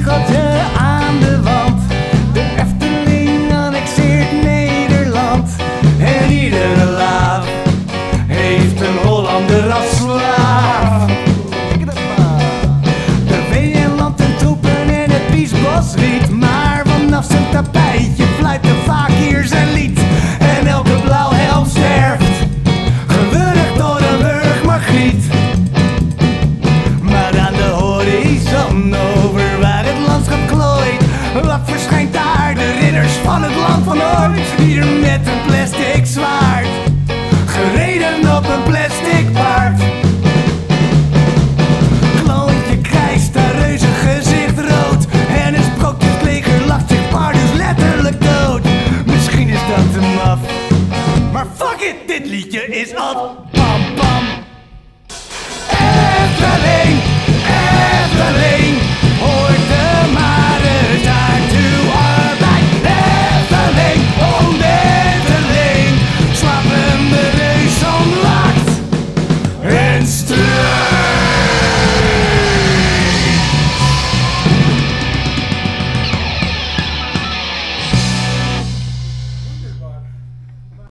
spiegeltje aan de wand. De Efteling annexeert Nederland. En iedere laaf heeft een Hollander als slaaf. De weeënland en troepen en het biesbos riet. Maar vanaf zijn tapijtje fluit er vaak hier zijn lied. En elke blauwhelm sterft, gewurgd door een burgmargriet. Maar aan de horizon, over waar het landschap klooit, wat verschijnt daar? De ridders van het land van ooit. Ieder